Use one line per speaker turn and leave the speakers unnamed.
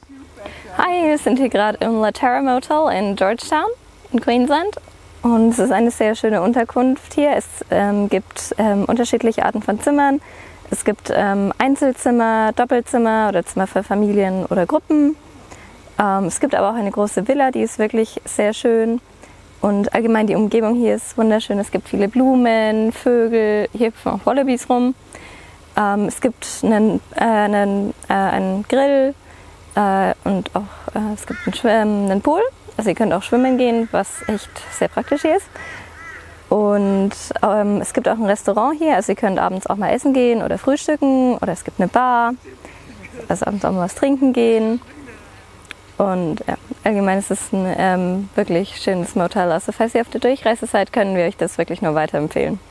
Hi, wir sind hier gerade im La Terra Motel in Georgetown in Queensland und es ist eine sehr schöne Unterkunft hier. Es gibt unterschiedliche Arten von Zimmern. Es gibt Einzelzimmer, Doppelzimmer oder Zimmer für Familien oder Gruppen. Es gibt aber auch eine große Villa, die ist wirklich sehr schön. Und allgemein die Umgebung hier ist wunderschön. Es gibt viele Blumen, Vögel, hier hüpfen auch Wallabies rum. Es gibt einen Grill und auch es gibt einen Pool. Also ihr könnt auch schwimmen gehen, was echt sehr praktisch hier ist. Und es gibt auch ein Restaurant hier. Also ihr könnt abends auch mal essen gehen oder frühstücken. Oder es gibt eine Bar. Also abends auch mal was trinken gehen. Und ja, allgemein ist es ein wirklich schönes Motel. Also falls ihr auf der Durchreise seid, können wir euch das wirklich nur weiterempfehlen.